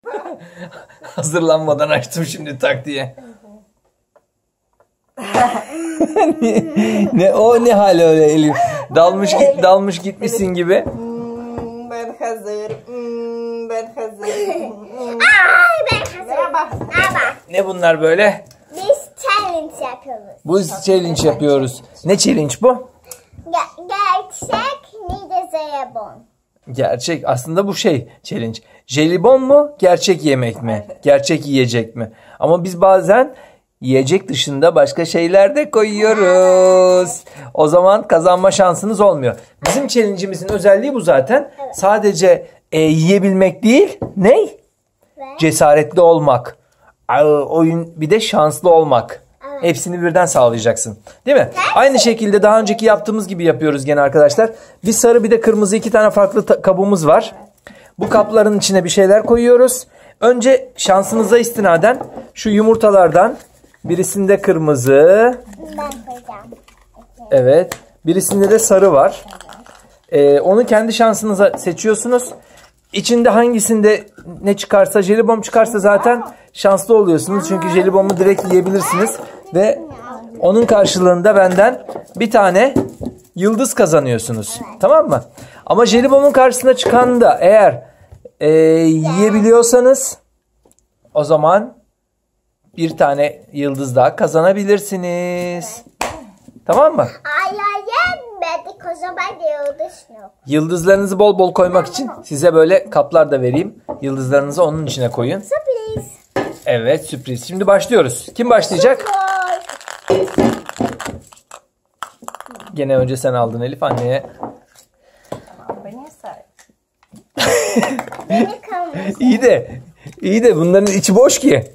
Hazırlanmadan açtım şimdi tak diye. ne hali öyle Elif? Dalmış gitmişsin gibi. Ben hazır. Ben hazır. Ben hazırım. Ne bunlar böyle? Biz challenge yapıyoruz. Bu challenge yapıyoruz. Ne challenge bu? Gerçek jelibon. Gerçek. Aslında bu challenge. Jelibon mu? Gerçek yemek mi? Gerçek yiyecek mi? Ama biz bazen yiyecek dışında başka şeyler de koyuyoruz. O zaman kazanma şansınız olmuyor. Bizim challenge'imizin özelliği bu zaten. Evet. Sadece yiyebilmek değil. Ne? Cesaretli olmak. Oyun bir de şanslı olmak. Evet. Hepsini birden sağlayacaksın. Değil mi? Aynı şekilde daha önceki yaptığımız gibi yapıyoruz gene arkadaşlar. Bir sarı bir de kırmızı 2 tane farklı kabımız var. Bu kapların içine bir şeyler koyuyoruz. Önce şansınıza istinaden şu yumurtalardan birisinde kırmızı. Ben koyacağım. Evet. Birisinde de sarı var. Onu kendi şansınıza seçiyorsunuz. İçinde hangisinde ne çıkarsa, jelibon çıkarsa zaten şanslı oluyorsunuz. Çünkü jelibonu direkt yiyebilirsiniz. Ve onun karşılığında benden bir tane yıldız kazanıyorsunuz. Tamam mı? Ama jelibonun karşısına çıkan da eğer yiyebiliyorsanız o zaman bir tane yıldız daha kazanabilirsiniz. Tamam mı? Yemedik o zaman yıldız yok. Yıldızlarınızı bol bol koymak için size böyle kaplar da vereyim. Yıldızlarınızı onun içine koyun. Sürpriz. Evet, sürpriz. Şimdi başlıyoruz. Kim başlayacak? Gene önce sen aldın Elif, anneye. Beni say. Beni kalmış. İyi de bunların içi boş ki.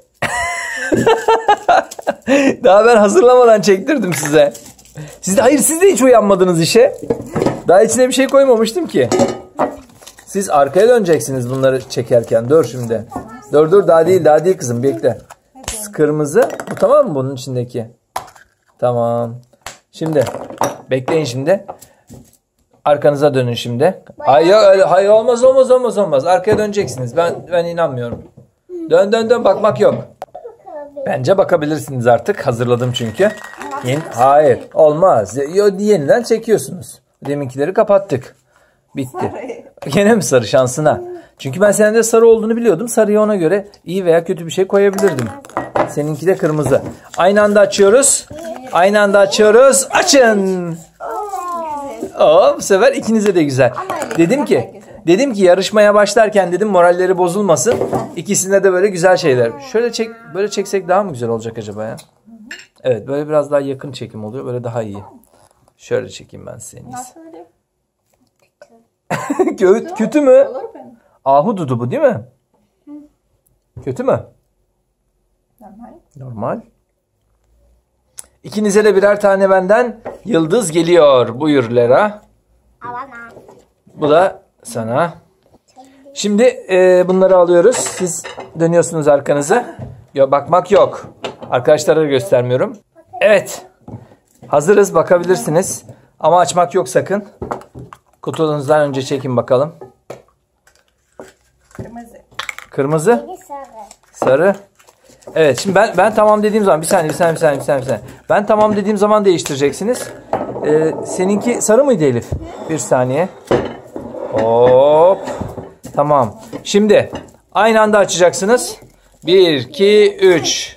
Daha ben hazırlamadan çektirdim size. Siz de hiç uyanmadınız işe. Daha içine bir şey koymamıştım ki. Siz arkaya döneceksiniz bunları çekerken. Dur şimdi. Dur daha değil kızım, bekle. Kırmızı. Bu tamam mı bunun içindeki? Tamam. Şimdi bekleyin şimdi. Arkanıza dönün şimdi. Hayır olmaz. Arkaya döneceksiniz. Ben inanmıyorum. Dön bakmak yok. Bence bakabilirsiniz artık. Hazırladım çünkü. Hayır olmaz. Yeniden çekiyorsunuz. Deminkileri kapattık. Bitti. Gene mi sarı şansına? Çünkü ben senin de sarı olduğunu biliyordum. Sarıya ona göre iyi veya kötü bir şey koyabilirdim. Seninki de kırmızı. Aynı anda açıyoruz. Açın. Bu sefer ikinize de güzel. Dedim ki yarışmaya başlarken dedim moralleri bozulmasın. İkisinde de böyle güzel şeyler. Böyle çeksek daha mı güzel olacak acaba ya? Evet, böyle biraz daha yakın çekim oluyor. Böyle daha iyi. Şöyle çekeyim ben seni. Nasıl öyle? Kötü mü? Olur benim. Ahududu bu değil mi? Kötü mü? Normal. İkinize de birer tane benden yıldız geliyor. Buyur Lera. Bu da sana. Şimdi bunları alıyoruz. Siz dönüyorsunuz arkanızı. Bakmak yok. Arkadaşlara göstermiyorum. Evet. Hazırız, bakabilirsiniz. Ama açmak yok sakın. Kutunuzdan önce çekin bakalım. Kırmızı. Sarı. Evet, şimdi ben tamam dediğim zaman bir saniye. Ben tamam dediğim zaman değiştireceksiniz. Seninki sarı mıydı Elif? Bir saniye. Hop. Tamam. Şimdi aynı anda açacaksınız. 1, 2, 3.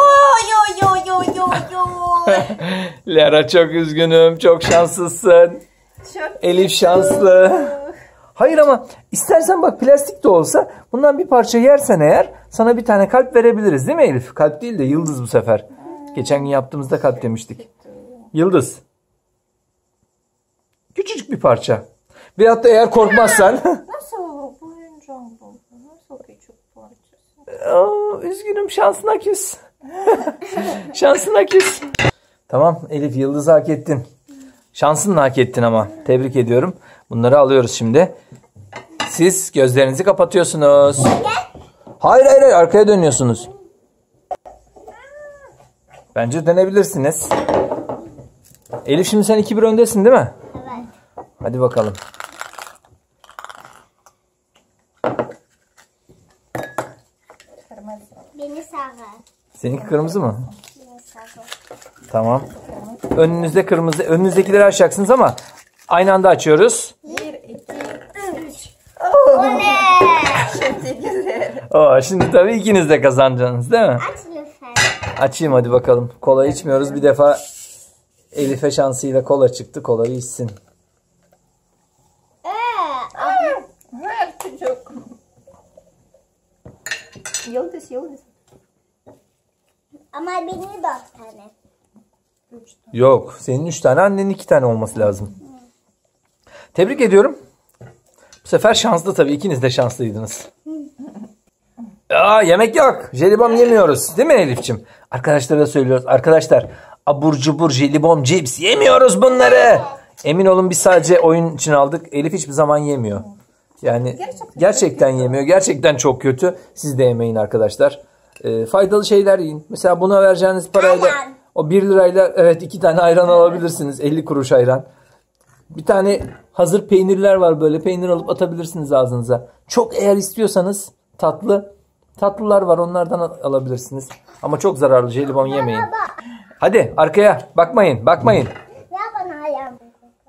Lara çok üzgünüm. Çok şanslısın. Elif şanslı. Hayır ama istersen bak plastik de olsa bundan bir parça yersen eğer sana bir tane kalp verebiliriz değil mi Elif? Kalp değil de yıldız bu sefer. Geçen gün yaptığımızda kalp demiştik. Yıldız. Küçücük bir parça. Veyahut da eğer korkmazsan. Nasıl olur bu oyuncağım bu? Nasıl küçük parçası? Üzgünüm, şansına küs. Şansına küs. Tamam Elif, yıldızı hak ettin. Şansını hak ettin ama. Tebrik ediyorum. Bunları alıyoruz şimdi. Siz gözlerinizi kapatıyorsunuz. Hayır arkaya dönüyorsunuz. Bence dönebilirsiniz. Elif şimdi sen 2-1 öndesin değil mi? Evet. Hadi bakalım. Kırmızı. Beni sarı. Seninki kırmızı mı? Beni sarı. Tamam. Önünüzde kırmızı. Önünüzdekileri açacaksınız ama aynı anda açıyoruz. 1, 2, 3. Oley! Şimdi güzel. Oo, şimdi tabii ikiniz de kazanacaksınız değil mi? Aç lütfen. Açayım hadi bakalım. Kola içmiyoruz. Bir defa Elif'e şansıyla kola çıktı. Kolayı içsin. Ver çocuk. Yıldız, yıldız. Ama benim 4 tane. 3. Yok. Senin 3 tane, annenin 2 tane olması lazım. Tebrik ediyorum. Bu sefer şanslı tabii. İkiniz de şanslıydınız. Yemek yok. Jelibon yemiyoruz. Değil mi Elif'ciğim? Arkadaşlara da söylüyoruz. Arkadaşlar, abur cubur, jelibon, cips yemiyoruz bunları. Emin olun, biz sadece oyun için aldık. Elif hiçbir zaman yemiyor. Yani gerçekten yemiyor. Gerçekten çok kötü. Siz de yemeyin arkadaşlar. Faydalı şeyler yiyin. Mesela buna vereceğiniz parayla, o 1 lirayla evet 2 tane ayran alabilirsiniz. 50 kuruş ayran. Bir tane hazır peynirler var, böyle peynir alıp atabilirsiniz ağzınıza. Çok eğer istiyorsanız tatlılar var, onlardan alabilirsiniz. Ama çok zararlı, jelibon yemeyin. Hadi arkaya bakmayın. Ver bana ayağımı.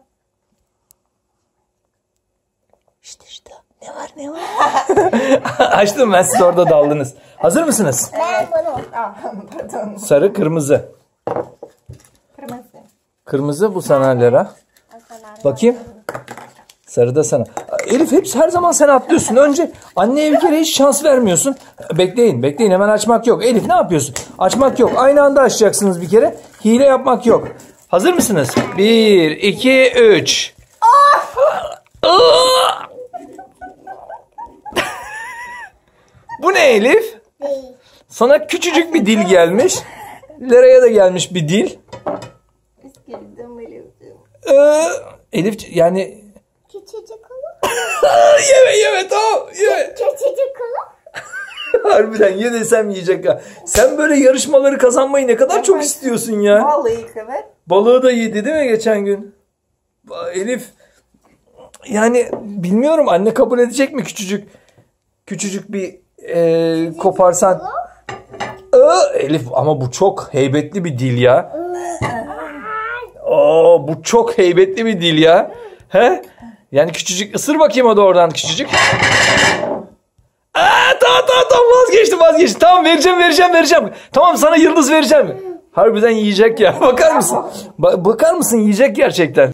İşte ne var. Açtım ben, siz orada daldınız. Hazır mısınız? Ben bunu. Pardon. Sarı, kırmızı. Kırmızı. Kırmızı bu sana Lera. Bakayım. Sarı da sana. Elif, hepsi her zaman sen atlıyorsun. Önce anneye bir kere hiç şans vermiyorsun. Bekleyin hemen açmak yok. Elif, ne yapıyorsun? Açmak yok. Aynı anda açacaksınız bir kere. Hile yapmak yok. Hazır mısınız? 1, 2, 3. Bu ne Elif? Değil. Sana küçücük bir dil gelmiş. Lera'ya da gelmiş bir dil. Üzgüldüm Elif'ciğim. Elif yani... Küçücük olur. Yeme tamam. Yeme. Küçücük olur. Harbiden ye desem yiyecek ha. Sen böyle yarışmaları kazanmayı ne kadar çok istiyorsun ya. Vallahi evet. Balığı da yedi değil mi geçen gün? Elif, yani bilmiyorum, anne kabul edecek mi küçücük bir koparsan. Elif, ama bu çok heybetli bir dil ya. Bu çok heybetli bir dil ya. He? Yani küçücük, ısır bakayım o da oradan küçücük. Tamam vazgeçtim. Tamam, vereceğim. Tamam, sana yıldız vereceğim. Harbiden yiyecek ya. Bakar mısın? Bakar mısın, yiyecek gerçekten.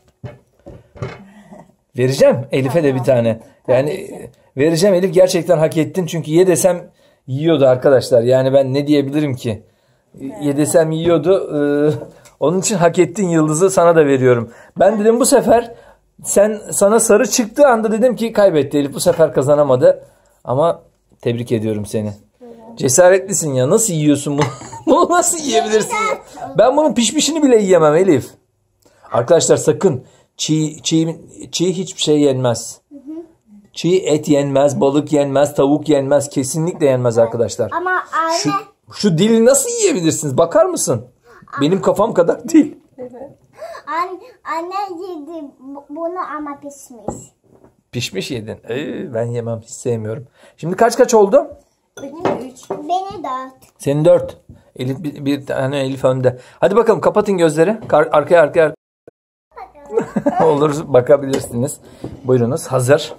Vereceğim Elif'e de bir tane. Yani vereceğim Elif, gerçekten hak ettin. Çünkü ye desem yiyordu arkadaşlar. Yani ben ne diyebilirim ki? Ye desem yiyordu. Onun için hak ettin yıldızı, sana da veriyorum. Ben dedim bu sefer sana sarı çıktığı anda dedim ki kaybetti Elif. Bu sefer kazanamadı. Ama tebrik ediyorum seni. Cesaretlisin ya. Nasıl yiyorsun bunu? Bunu nasıl yiyebilirsin ya? Ben bunun pişmişini bile yiyemem Elif. Arkadaşlar sakın çiğ hiçbir şey yenmez. Çiğ et yenmez, balık yenmez, tavuk yenmez. Kesinlikle yenmez arkadaşlar. Ama anne. Şu dili nasıl yiyebilirsiniz? Bakar mısın? Benim kafam kadar değil. Anne yedi bunu ama pişmiş. Pişmiş yedin. Ben yemem, hiç sevmiyorum. Şimdi kaç oldu? Benim 3. Beni 4. Senin 4. Elif bir tane, Elif önde. Hadi bakalım, kapatın gözleri. Arkaya. Olur, bakabilirsiniz. Buyurunuz, hazır.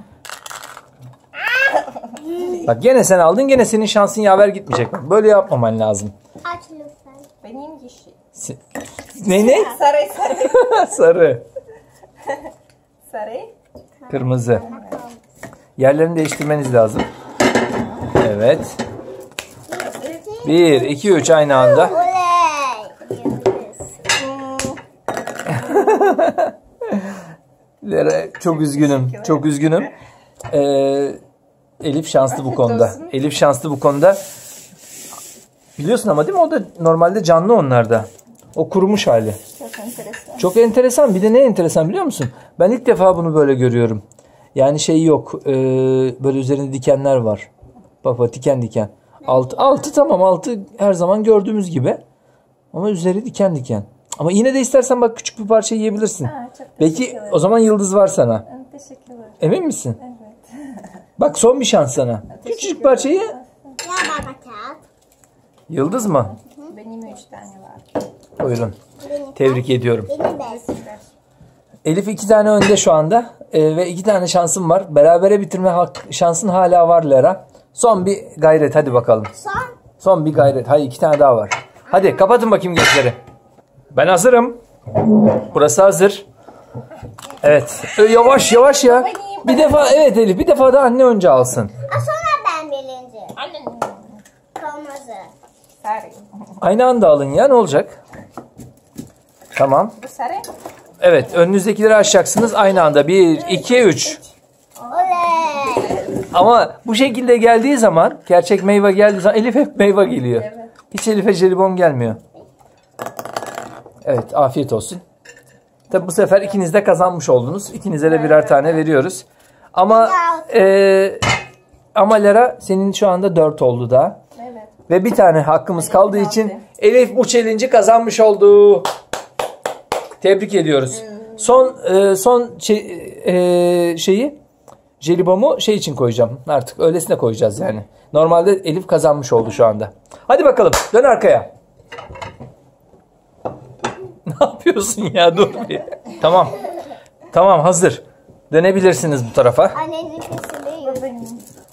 Bak gene sen aldın, gene senin şansın yaver gitmeyecek. Bak, böyle yapmaman lazım. Aç lütfen. Benim yeşil. Ne? Sarı. Sarı. Sarı. Kırmızı. Yerlerini değiştirmeniz lazım. Evet. 1, 2, 3 aynı anda. Oley. Lera, çok üzgünüm. Elif şanslı bu konuda. Biliyorsun ama değil mi? O da normalde canlı onlarda. O kurumuş hali. Çok enteresan. Çok enteresan. Bir de ne enteresan biliyor musun? Ben ilk defa bunu böyle görüyorum. Yani şey yok. Böyle üzerinde dikenler var. Bak diken. Altı her zaman gördüğümüz gibi. Ama üzeri diken. Ama yine de istersen bak, küçük bir parça yiyebilirsin. Belki o zaman yıldız var sana. Teşekkürler. Emin misin? Evet. Bak, son bir şans sana. Küçücük parçayı. Yıldız mı? Benim 3 tane var. Buyurun. Tebrik ediyorum. Benim de. Elif 2 tane önde şu anda. Ve 2 tane şansım var. Berabere bitirme şansın hala var Lara. Son bir gayret hadi bakalım. Son bir gayret. Hayır 2 tane daha var. Hadi kapatın bakayım gözleri. Ben hazırım. Burası hazır. Evet. Yavaş yavaş ya. Bir defa evet Elif bir defa da anne önce alsın. Sonra ben birinci. Anne. Kırmızı. Sarı. Aynı anda alın ya ne olacak? Tamam. Bu sarı. Evet önünüzdekileri açacaksınız aynı anda. 1, 2, 3. Oley. Ama bu şekilde geldiği zaman gerçek meyve geldiği zaman Elif hep meyve geliyor. Evet. Hiç Elif'e jelibon gelmiyor. Evet afiyet olsun. Tabi bu sefer ikiniz de kazanmış oldunuz. İkinize de birer tane veriyoruz. Ama Lara senin şu anda 4 oldu daha. Evet. Ve bir tane hakkımız kaldığı için Elif bu challenge'i kazanmış oldu. Tebrik ediyoruz. Son şeyi jelibonu şey için koyacağım. Artık öylesine koyacağız yani. Normalde Elif kazanmış oldu şu anda. Hadi bakalım dön arkaya. Ne yapıyorsun ya dur bir. Tamam. Tamam hazır. Dönebilirsiniz bu tarafa. Annenin kesiliyor. Benim.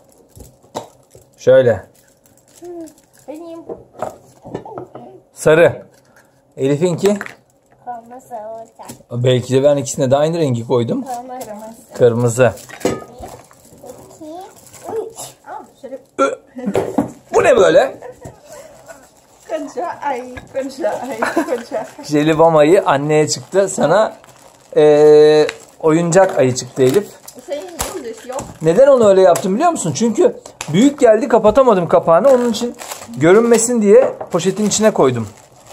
Şöyle. Benim. Sarı. Elif'inki. Kırmızı olacak. Belki de ben ikisine de aynı rengi koydum. Kırmızı. Kırmızı. 2, 3. Aa, şöyle. Bu ne böyle? Koca ay. Jelibon ayı anneye çıktı. Sana oyuncak ayı çıktı Elif. Senin yıldız yok. Neden onu öyle yaptım biliyor musun? Çünkü büyük geldi kapatamadım kapağını. Onun için görünmesin diye poşetin içine koydum.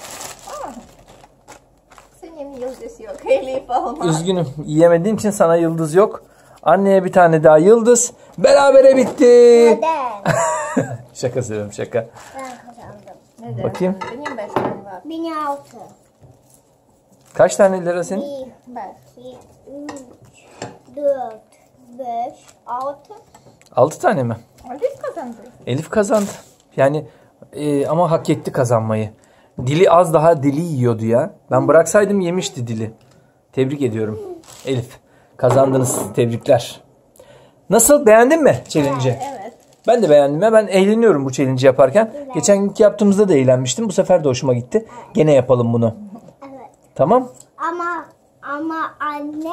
Senin yıldız yok. Elif olmaz. Üzgünüm. Yiyemediğim için sana yıldız yok. Anneye bir tane daha yıldız. Berabere bitti. Neden? Şaka söylüyorum şaka. Ben kazandım. Neden? Bakayım. Benim 5 tane var. 1006. Kaç tane lira senin? 1, 5. 2, 3, 4, 5, 6. 6 tane mi? Elif kazandı. Elif kazandı. Yani ama hak etti kazanmayı. Dili az daha dili yiyordu ya. Ben bıraksaydım yemişti dili. Tebrik ediyorum. Elif kazandınız. Tebrikler. Nasıl beğendin mi challenge'i? Evet. Ben de beğendim ya. Ben eğleniyorum bu challenge'i yaparken. Geçen günkü yaptığımızda da eğlenmiştim. Bu sefer de hoşuma gitti. Gene yapalım bunu. Evet. Tamam? Ama anne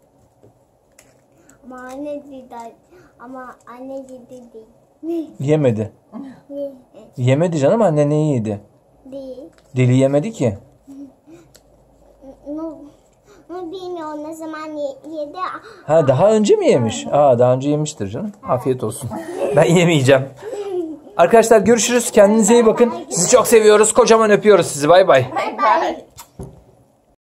değil. Yemedi. Yemedi canım anne neyi yedi? Değil. Dili yemedi ki. Bilmiyorum ne zaman yedi. Ha daha önce mi yemiş? Daha önce yemiştir canım. Afiyet olsun. Ben yemeyeceğim. Arkadaşlar görüşürüz. Kendinize iyi bakın. Sizi çok seviyoruz. Kocaman öpüyoruz sizi. Bay bay. Bye bye.